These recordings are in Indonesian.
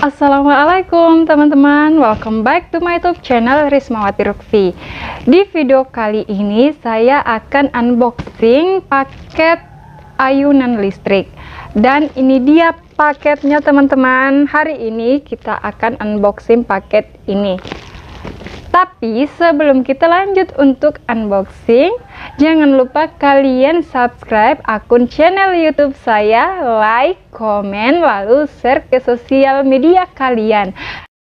Assalamualaikum teman-teman, welcome back to my YouTube channel Rismawati Rukfi. Di video kali ini saya akan unboxing paket ayunan listrik. Dan ini dia paketnya teman-teman. Hari ini kita akan unboxing paket ini. Tapi sebelum kita lanjut untuk unboxing, jangan lupa kalian subscribe akun channel YouTube saya, like, komen, lalu share ke sosial media kalian.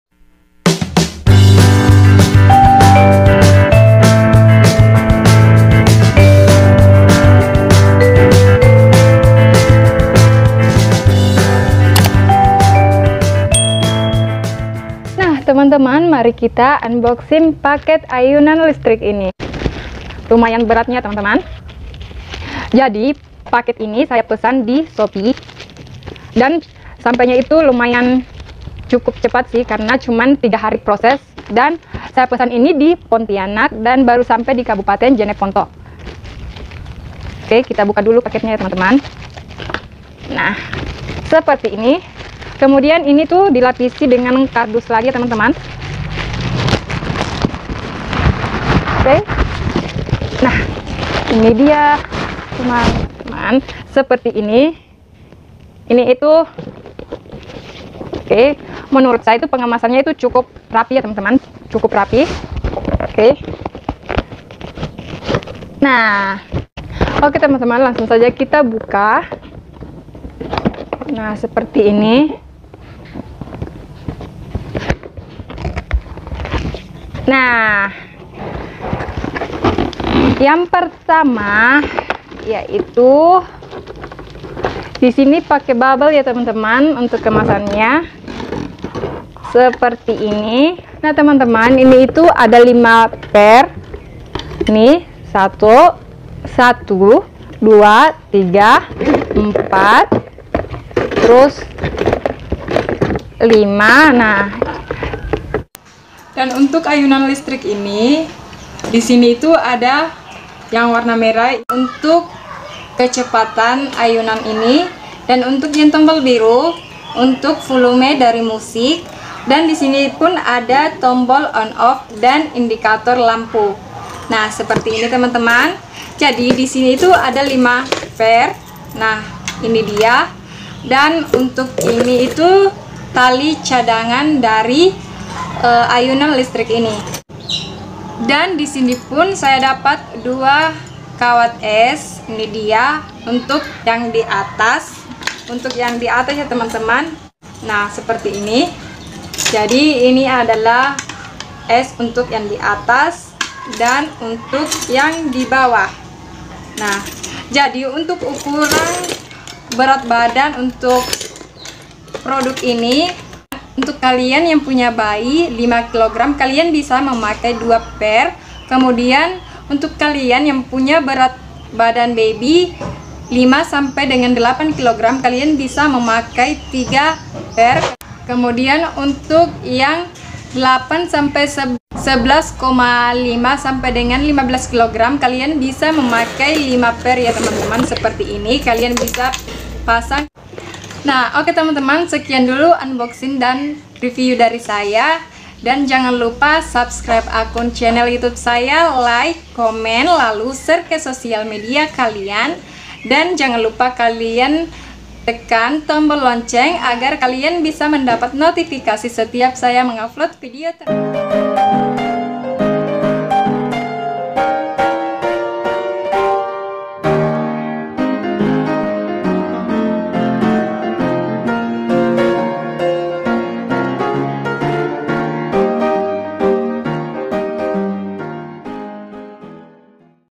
Teman-teman, mari kita unboxing paket ayunan listrik ini. Lumayan beratnya teman-teman. Jadi paket ini saya pesan di Shopee dan sampainya itu lumayan cukup cepat sih, karena cuman 3 hari proses. Dan saya pesan ini di Pontianak dan baru sampai di Kabupaten Jeneponto. Oke, kita buka dulu paketnya ya teman-teman. Nah, seperti ini. Kemudian ini tuh dilapisi dengan kardus lagi teman-teman. Oke. Nah, ini dia teman-teman, seperti ini. Ini itu oke, menurut saya itu pengemasannya itu cukup rapi ya teman-teman, cukup rapi. Oke. Nah, oke teman-teman, langsung saja kita buka. Nah, seperti ini. Nah, yang pertama yaitu di sini pakai bubble ya teman-teman untuk kemasannya. Seperti ini. Nah, teman-teman, ini itu ada 5 pair. Nih, 1 2 3 4 terus 5. Nah, dan untuk ayunan listrik ini, di sini itu ada yang warna merah untuk kecepatan ayunan ini, dan untuk yang tombol biru untuk volume dari musik, dan di sini pun ada tombol on off dan indikator lampu. Nah, seperti ini teman-teman. Jadi di sini itu ada 5 pair. Nah, ini dia. Dan untuk ini itu tali cadangan dari ayunan listrik ini. Dan di sini pun saya dapat 2 kawat es. Ini dia untuk yang di atas. Untuk yang di atas ya teman-teman. Nah, seperti ini. Jadi ini adalah es untuk yang di atas dan untuk yang di bawah. Nah, jadi untuk ukuran berat badan untuk produk ini, untuk kalian yang punya bayi 5 kg, kalian bisa memakai 2 pair. Kemudian untuk kalian yang punya berat badan baby 5 sampai dengan 8 kg, kalian bisa memakai 3 pair. Kemudian untuk yang 8 sampai 11,5 sampai dengan 15 kg, kalian bisa memakai 5 pair ya teman-teman. Seperti ini kalian bisa pasang. Nah, oke teman-teman, sekian dulu unboxing dan review dari saya. Dan jangan lupa subscribe akun channel YouTube saya, like, komen, lalu share ke sosial media kalian. Dan jangan lupa kalian tekan tombol lonceng agar kalian bisa mendapat notifikasi setiap saya mengupload video terbaru.